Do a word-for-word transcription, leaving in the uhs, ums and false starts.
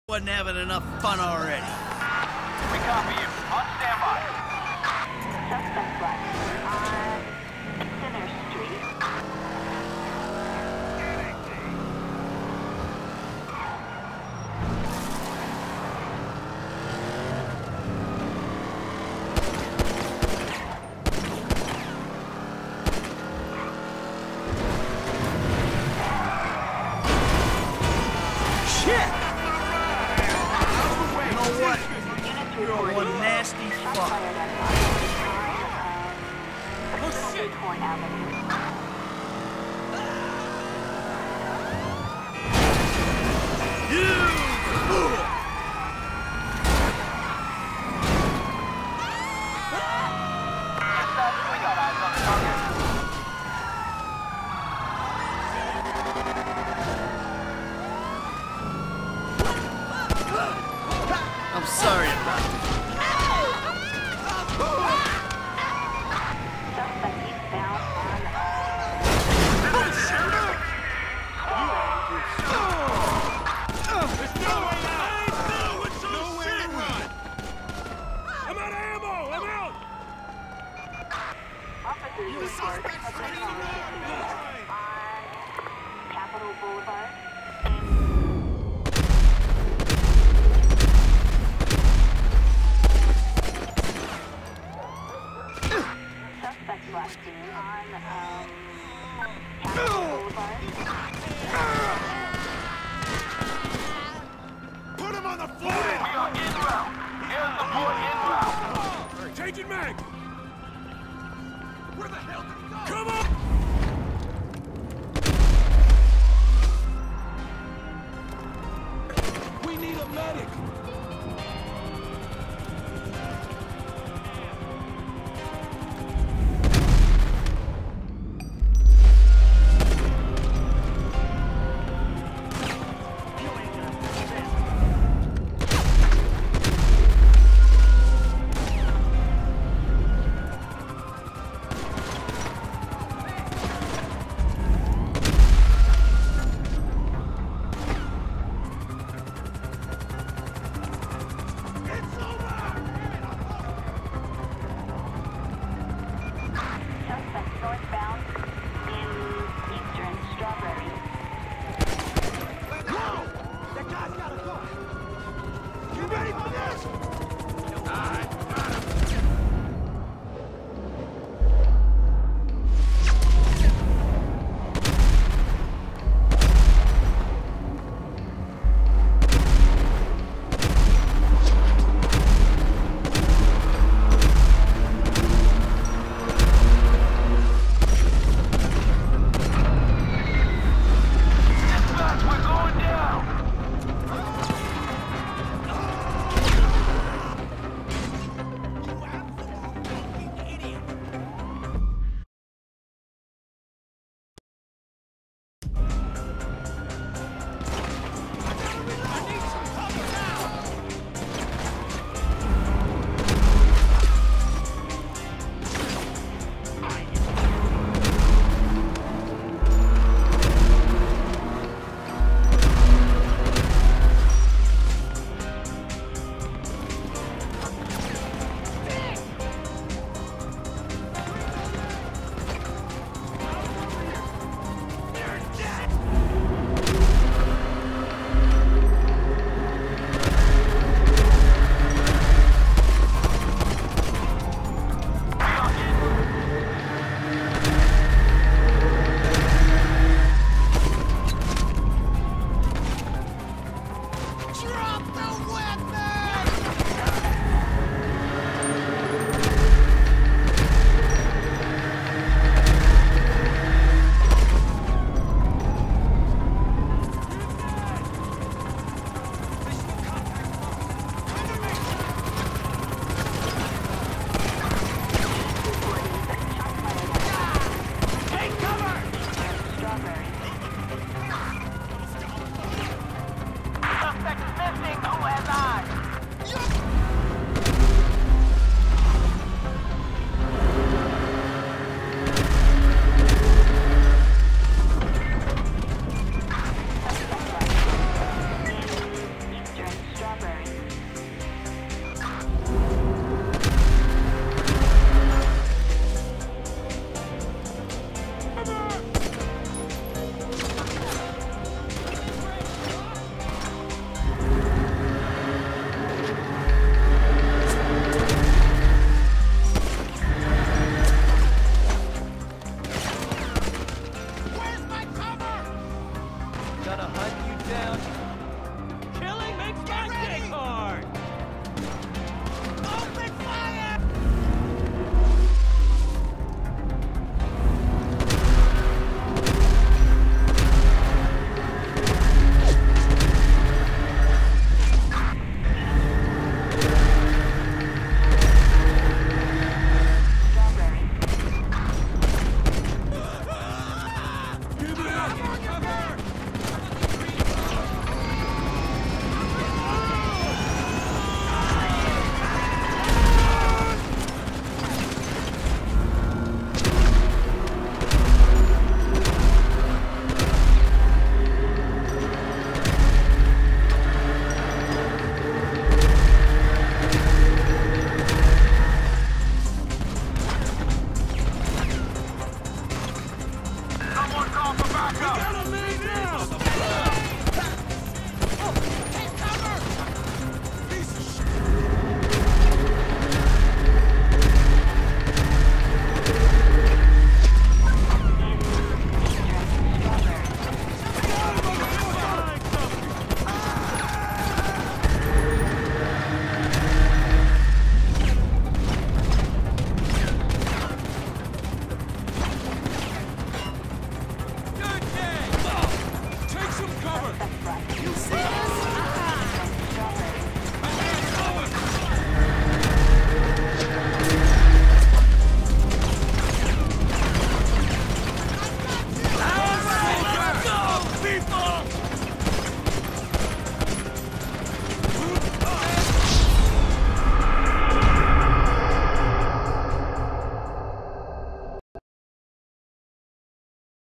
Wasn't having enough fun already. We copy you. On standby. Suspect left on Center Street. You're one nasty fuck. Oh shit! You fool! Dispatch, we got eyes on the target. I'm sorry about it. Suspect eastbound on There's no way out! No, it's no way to run! I'm out of ammo! I'm out! officers report a person on Capitol Boulevard. Suspect left on um, Capitol Boulevard. Put him on the floor! We are en route. Here's the boy en route. Changing mag! Where the hell did he go? Come on! We need a medic!